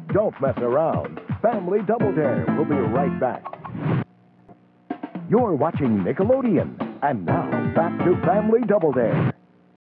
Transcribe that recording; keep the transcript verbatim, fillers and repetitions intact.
Don't mess around. Family Double Dare will be right back. You're watching Nickelodeon. And now, back to Family Double Dare.